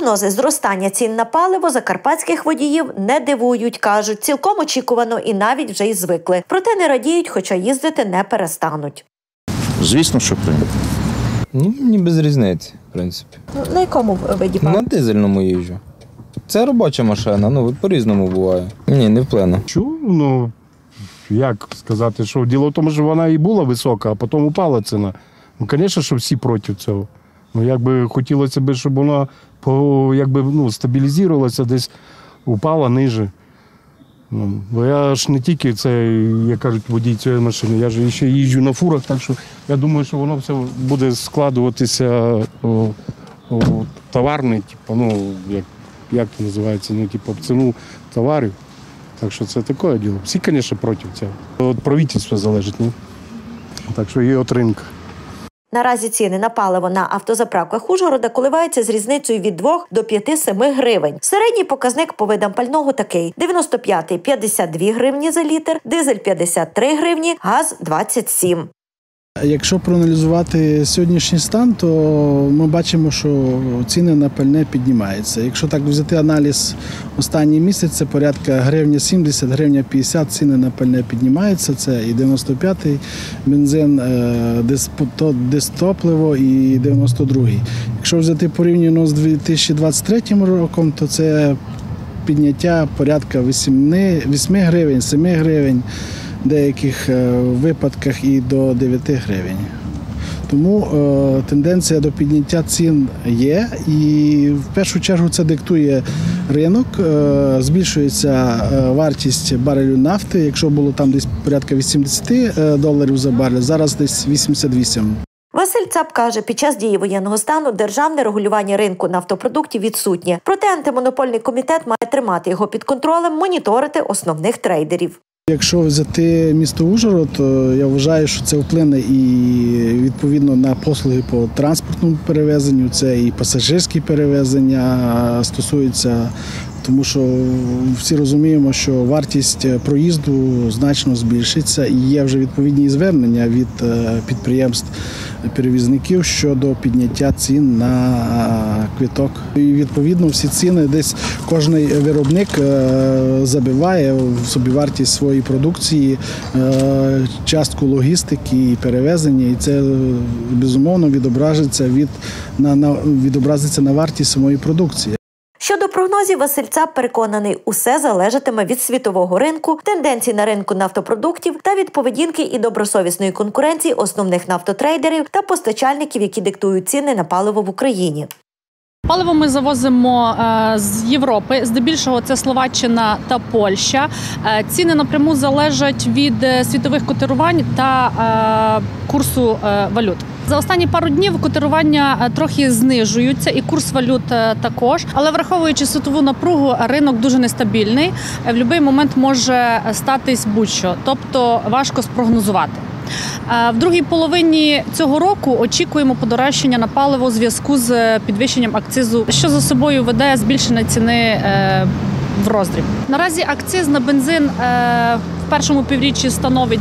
Прогнози зростання цін на паливо закарпатських водіїв не дивують, кажуть, цілком очікувано і навіть вже й звикли. Проте не радіють, хоча їздити не перестануть. Звісно, що прийнято. Мені без різниці, в принципі. На якому виді палива? На дизельному їжджу. Це робоча машина, по-різному буває. Ні, не вплине. Як сказати, що діло в тому, що вона і була висока, а потім упала ціна. Звісно, що всі проти цього. Хотілося б, щоб вона стабілізувалася, десь упала ниже. Бо я ж не тільки як кажуть, водій цієї машини, я ж ще їжджу на фурах, так що я думаю, що воно все буде складуватися у товарний, як це називається, в ціну товарів. Так що це таке діло. Всі, звісно, проти цього. Від правительства залежить, ні? Так що є від ринку. Наразі ціни на паливо на автозаправках Ужгорода коливаються з різницею від 2 до 5-7 гривень. Середній показник по видам пального такий: 95-й – 52 гривні за літр, дизель – 53 гривні, газ – 27. Якщо проаналізувати сьогоднішній стан, то ми бачимо, що ціни на пальне піднімаються. Якщо так взяти аналіз останній місяць, це порядка гривня 70, гривня 50 ціни на пальне піднімаються. Це і 95-й бензин, дизтопливо і 92-й. Якщо взяти порівняно з 2023 роком, то це підняття порядка 8 гривень, 7 гривень. В деяких випадках і до 9 гривень. Тому тенденція до підняття цін є, і в першу чергу це диктує ринок, збільшується вартість барелю нафти, якщо було там десь порядка $80 за барель, зараз десь 88. Василь Цап каже, під час дії воєнного стану державне регулювання ринку нафтопродуктів відсутнє. Проте антимонопольний комітет має тримати його під контролем, моніторити основних трейдерів. Якщо взяти місто Ужгород, то я вважаю, що це вплине і відповідно на послуги по транспортному перевезенню, це і пасажирські перевезення стосуються, тому що всі розуміємо, що вартість проїзду значно збільшиться і є вже відповідні звернення від підприємств-перевізників щодо підняття цін на квиток. І відповідно всі ціни десь кожен виробник забиває в собівартість своєї продукції частку логістики і перевезення, і це безумовно відобразиться на вартість самої продукції. Щодо прогнозів, Василь Цап переконаний, усе залежатиме від світового ринку, тенденцій на ринку нафтопродуктів та від поведінки і добросовісної конкуренції основних нафтотрейдерів та постачальників, які диктують ціни на паливо в Україні. Паливо ми завозимо з Європи, здебільшого це Словаччина та Польща. Ціни напряму залежать від світових котирувань та курсу валют. За останні пару днів котирування трохи знижуються і курс валют також. Але враховуючи світову напругу, ринок дуже нестабільний. В будь-який момент може статись будь-що, тобто важко спрогнозувати. В другій половині цього року очікуємо подорожчання на паливо у зв'язку з підвищенням акцизу, що за собою веде збільшення ціни в роздріб. Наразі акциз на бензин в першому півріччі становить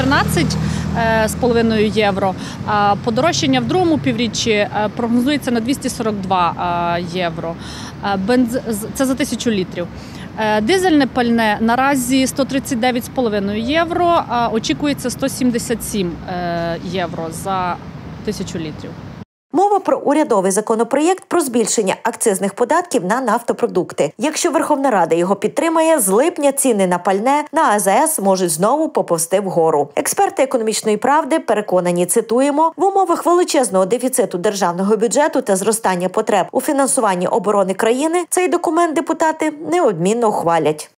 213,5 євро, а подорожчання в другому півріччі прогнозується на 242 євро. Це за 1000 літрів. Дизельне пальне наразі 139,5 євро, а очікується 177 євро за 1000 літрів. Мова про урядовий законопроєкт про збільшення акцизних податків на нафтопродукти. Якщо Верховна Рада його підтримає, з липня ціни на пальне на АЗС можуть знову поповзти вгору. Експерти «Економічної правди» переконані, цитуємо, в умовах величезного дефіциту державного бюджету та зростання потреб у фінансуванні оборони країни цей документ депутати неодмінно ухвалять.